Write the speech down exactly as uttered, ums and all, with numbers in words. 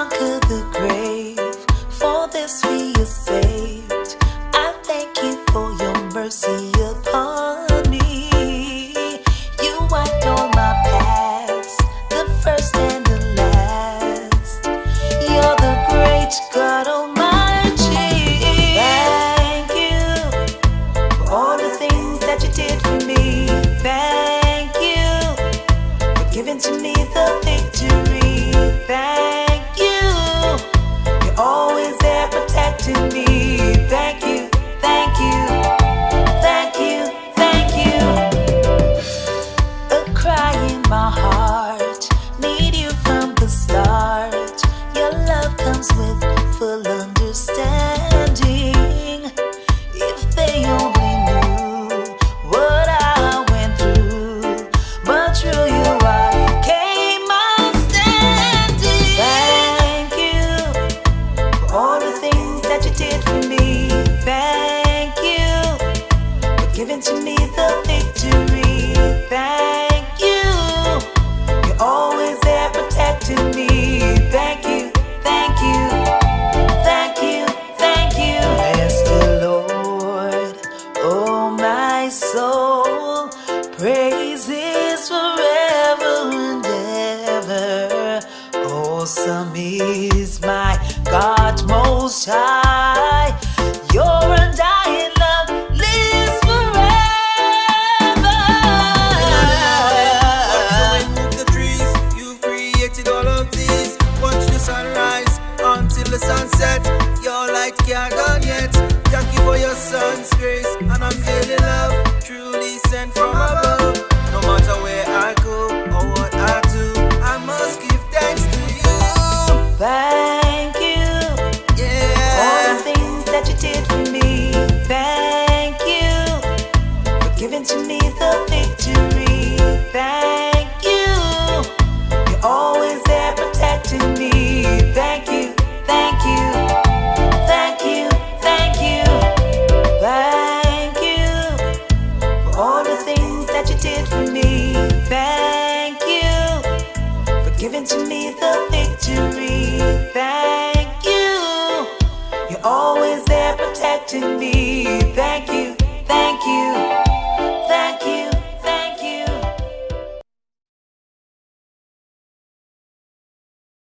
conquer the grave. For this we are saved. I thank you for your mercy upon me. You wiped all my past, the first and the last. You're the great God Almighty. Thank you for all the things that you did for me. Thank you for giving to me the victory. Thank you, you're always there protecting me. Thank you, thank you, thank you, thank you. A cry in my heart, need you from the start. Your love comes with full understanding. If they only knew what I went through, but through you I came out standing. Thank you for all the things that you did for me. Thank you for giving to me the victory. Thank you, you're always there protecting me. Thank you, thank you, thank you, thank you. Bless the Lord, oh my soul, praises forever and ever. Awesome is my God Most High. Your undying love lives forever. Watch the wind move the trees. You've created all of these. Watch the sunrise until the sunset. Your light can't gone yet. Thank you for your son's grace, and I'm feeling love truly sent from above. No matter where I go or what I do, I must give thanks to you. Thank you, all Yeah. the things that you did for me. Thank you for giving to me the victory. Thank you, you're always there protecting me. Thank you, thank you, thank you, thank you. Thank you for all the things that you did for me. Thank you for giving to me the victory. Thank you, you're always there protecting me.